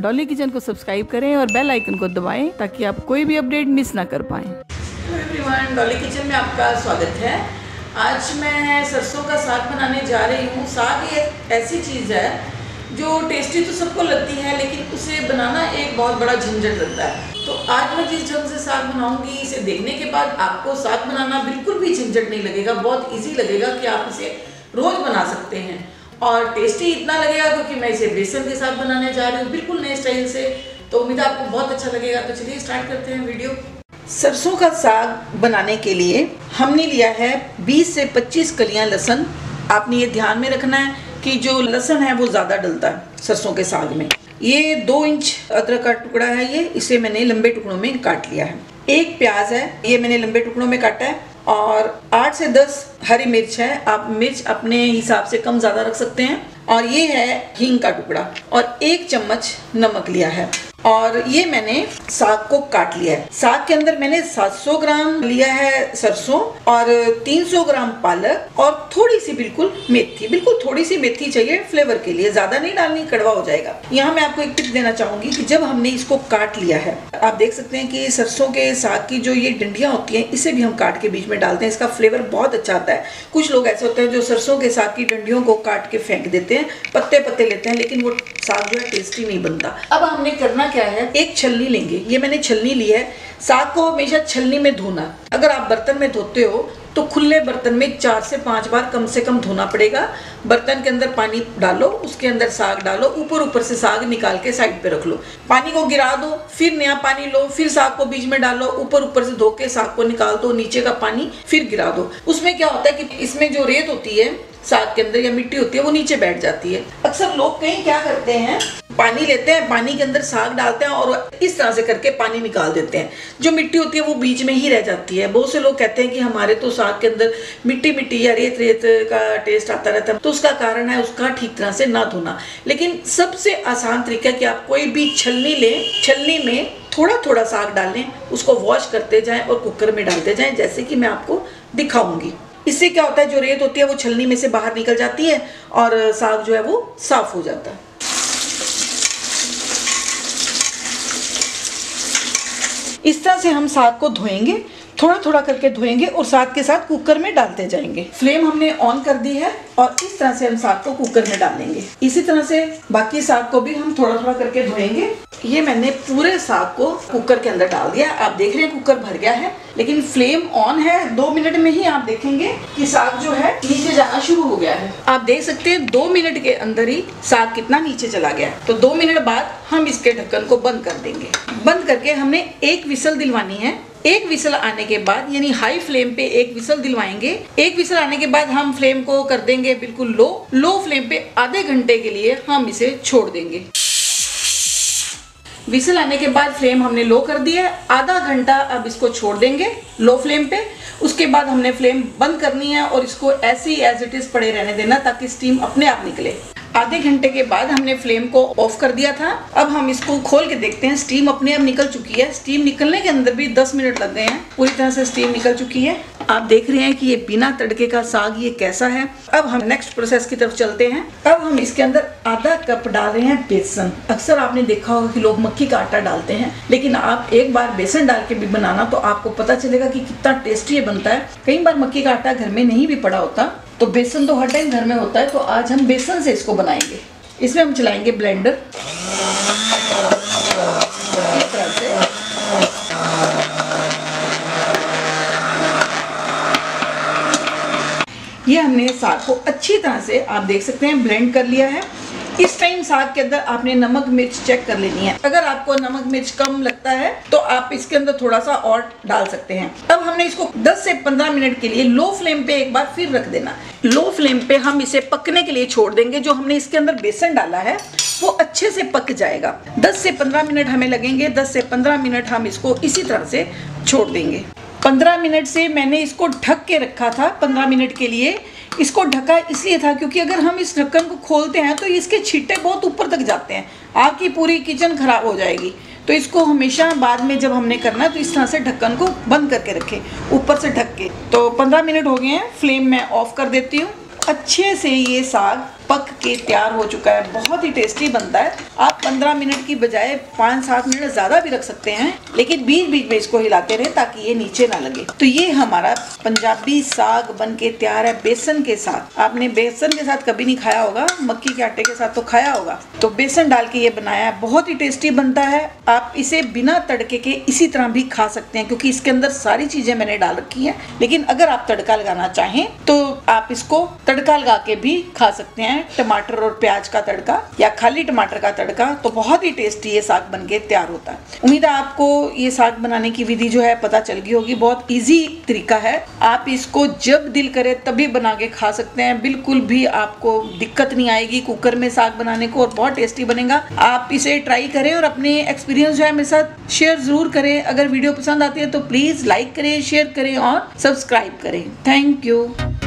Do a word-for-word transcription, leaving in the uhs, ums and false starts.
Dolly kitchen को subscribe करें और बेल आइकन को दबाएं ताकि आप कोई भी अपडेट मिस ना कर पाएं। हेलो एवरीवन, डॉली किचन में आपका स्वागत है। आज मैं सरसों का साग बनाने जा रही हूँ। साग एक ऐसी चीज़ है जो टेस्टी तो सबको लगती है, लेकिन उसे बनाना एक बहुत बड़ा झंझट लगता है। तो आज मैं जिस ढंग से साग बनाऊंगी, इसे देखने के बाद आपको साग बनाना बिल्कुल भी झंझट नहीं लगेगा, बहुत इजी लगेगा कि आप इसे रोज बना सकते हैं। और टेस्टी इतना लगेगा क्योंकि मैं इसे बेसन के साथ बनाने जा रही हूँ, बिल्कुल नए स्टाइल से। तो उम्मीद है आपको बहुत अच्छा लगेगा। तो चलिए स्टार्ट करते हैं वीडियो। सरसों का साग बनाने के लिए हमने लिया है बीस से पच्चीस कलियां लहसुन। आपने ये ध्यान में रखना है कि जो लहसुन है वो ज़्यादा डलता है सरसों के साग में। ये दो इंच अदरक का टुकड़ा है, ये इसे मैंने लंबे टुकड़ों में काट लिया है। एक प्याज है, ये मैंने लंबे टुकड़ों में काटा है। और आठ से दस हरी मिर्च है, आप मिर्च अपने हिसाब से कम ज़्यादा रख सकते हैं। और ये है हींग का टुकड़ा और एक चम्मच नमक लिया है। और ये मैंने साग को काट लिया है। साग के अंदर मैंने सात सौ ग्राम लिया है सरसों और तीन सौ ग्राम पालक और थोड़ी सी बिल्कुल मेथी, बिल्कुल थोड़ी सी मेथी चाहिए फ्लेवर के लिए, ज्यादा नहीं डालनी, कड़वा हो जाएगा। यहाँ मैं आपको एक टिप देना चाहूंगी कि जब हमने इसको काट लिया है, आप देख सकते हैं कि सरसों के साग की जो ये डंडियां होती हैं, इसे भी हम काट के बीच में डालते हैं। इसका फ्लेवर बहुत अच्छा आता है। कुछ लोग ऐसे होते हैं जो सरसों के साग की डंडियों को काट के फेंक देते हैं, पत्ते पत्ते लेते हैं, लेकिन वो साग जो है टेस्टी नहीं बनता। अब हमने करना क्या है, एक छलनी लेंगे। ये मैंने छलनी ली है। साग को हमेशा छलनी में धोना। अगर आप बर्तन में धोते हो तो खुले बर्तन में चार से पांच बार कम से कम धोना पड़ेगा। बर्तन के अंदर पानी डालो, उसके अंदर साग डालो, ऊपर ऊपर से साग निकाल के साइड पे रख लो। पानी को गिरा दो, फिर नया पानी लो, फिर साग को बीच में डालो, ऊपर ऊपर से धो के साग को निकाल दो, नीचे का पानी फिर गिरा दो। उसमें क्या होता है कि इसमें जो रेत होती है साग के अंदर या मिट्टी होती है वो नीचे बैठ जाती है। अक्सर लोग कहीं क्या करते हैं, पानी लेते हैं, पानी के अंदर साग डालते हैं और इस तरह से करके पानी निकाल देते हैं। जो मिट्टी होती है वो बीच में ही रह जाती है। बहुत से लोग कहते हैं कि हमारे तो साग के अंदर मिट्टी मिट्टी या रेत रेत का टेस्ट आता रहता है। तो उसका कारण है उसका ठीक तरह से ना धोना। लेकिन सबसे आसान तरीका है कि आप कोई भी छलनी लें, छलनी में थोड़ा थोड़ा साग डालें, उसको वॉश करते जाएं और कुकर में डालते जाएं, जैसे कि मैं आपको दिखाऊंगी। इससे क्या होता है, जो रेत होती है वो छलनी में से बाहर निकल जाती है और साग जो है वो साफ हो जाता है। इस तरह से हम साग को धोएंगे, थोड़ा थोड़ा करके धोएंगे और साथ के साथ कुकर में डालते जाएंगे। फ्लेम हमने ऑन कर दी है और इस तरह से हम साग को कुकर में डालेंगे। इसी तरह से बाकी साग को भी हम थोड़ा थोड़ा करके धोएंगे। ये मैंने पूरे साग को कुकर के अंदर डाल दिया। आप देख रहे हैं कुकर भर गया है, लेकिन फ्लेम ऑन है। दो मिनट में ही आप देखेंगे कि साग जो है नीचे जाना शुरू हो गया है। आप देख सकते हैं दो मिनट के अंदर ही साग कितना नीचे चला गया। तो दो मिनट बाद हम इसके ढक्कन को बंद कर देंगे। बंद करके हमने एक विसल दिलवानी है। एक विसल आने के बाद, यानी हाई फ्लेम पे एक विसल दिलवाएंगे। एक विसल आने के बाद हम फ्लेम को कर देंगे बिल्कुल लो। लो फ्लेम पे आधे घंटे के लिए हम इसे छोड़ देंगे। विसल आने के बाद फ्लेम हमने लो कर दिया है। आधा घंटा अब इसको छोड़ देंगे लो फ्लेम पे। उसके बाद हमने फ्लेम बंद करनी है और इसको ऐसे ही एज इट इज पड़े रहने देना ताकि स्टीम अपने आप निकले। आधे घंटे के बाद हमने फ्लेम को ऑफ कर दिया था। अब हम इसको खोल के देखते हैं। स्टीम अपने आप निकल चुकी है। स्टीम निकलने के अंदर भी दस मिनट लग गए हैं। पूरी तरह से स्टीम निकल चुकी है। आप देख रहे हैं कि ये बिना तड़के का साग ये कैसा है। अब हम नेक्स्ट प्रोसेस की तरफ चलते हैं। अब हम इसके अंदर आधा कप डाल रहे हैं बेसन। अक्सर आपने देखा होगा कि लोग मक्की का आटा डालते हैं, लेकिन आप एक बार बेसन डाल के भी बनाना तो आपको पता चलेगा कि कितना टेस्टी ये बनता है। कई बार मक्की का आटा घर में नहीं भी पड़ा होता, तो बेसन तो हर टाइम घर में होता है। तो आज हम बेसन से इसको बनाएंगे। इसमें हम चलाएंगे ब्लेंडर इस तरह से। ये हमने साग को अच्छी तरह से, आप देख सकते हैं, ब्लेंड कर लिया है। इस टाइम साग के अंदर आपने नमक मिर्च चेक कर लेनी है। अगर आपको नमक मिर्च कम लगता है तो आप इसके अंदर थोड़ा सा और डाल सकते हैं। अब हमने इसको दस से पंद्रह मिनट के लिए लो फ्लेम पे एक बार फिर रख देना। लो फ्लेम पे हम इसे पकने के लिए छोड़ देंगे। जो हमने इसके अंदर बेसन डाला है वो अच्छे से पक जाएगा। दस से पंद्रह मिनट हमें लगेंगे। दस से पंद्रह मिनट हम इसको इसी तरह से छोड़ देंगे। पंद्रह मिनट से मैंने इसको ढक के रखा था। पंद्रह मिनट के लिए इसको ढका इसलिए था क्योंकि अगर हम इस ढक्कन को खोलते हैं तो इसके छींटे बहुत ऊपर तक जाते हैं, आपकी पूरी किचन खराब हो जाएगी। तो इसको हमेशा बाद में जब हमने करना है तो इस तरह से ढक्कन को बंद करके रखें, ऊपर से ढक के। तो पंद्रह मिनट हो गए हैं, फ्लेम मैं ऑफ कर देती हूँ। अच्छे से ये साग पक के तैयार हो चुका है, बहुत ही टेस्टी बनता है। आप पंद्रह मिनट की बजाय पाँच सात मिनट ज़्यादा भी रख सकते हैं, लेकिन बीच बीच में इसको हिलाते रहे ताकि ये नीचे ना लगे। तो ये हमारा पंजाबी साग बन के तैयार है बेसन के साथ। आपने बेसन के साथ कभी नहीं खाया होगा, मक्की के आटे के साथ तो खाया होगा। तो बेसन डाल के ये बनाया है, बहुत ही टेस्टी बनता है। आप इसे बिना तड़के के इसी तरह भी खा सकते हैं क्योंकि इसके अंदर सारी चीजें मैंने डाल रखी हैं। लेकिन अगर आप तड़का लगाना चाहें तो आप इसको तड़का लगा के भी खा सकते हैं, टमाटर और प्याज का तड़का या खाली टमाटर का तड़का। तो बहुत ही टेस्टी ये साग बन के तैयार होता है। उम्मीद है आपको ये साग बनाने की विधि जो है पता चल गई होगी। बहुत इजी तरीका है, आप इसको जब दिल करे तभी बना के खा सकते हैं। बिल्कुल भी आपको दिक्कत नहीं आएगी कुकर में साग बनाने को, और बहुत टेस्टी बनेगा। आप इसे ट्राई करें और अपने एक्सपीरियंस जो है मेरे साथ शेयर जरूर करें। अगर वीडियो पसंद आती है तो प्लीज लाइक करें, शेयर करें और सब्सक्राइब करें। Thank you.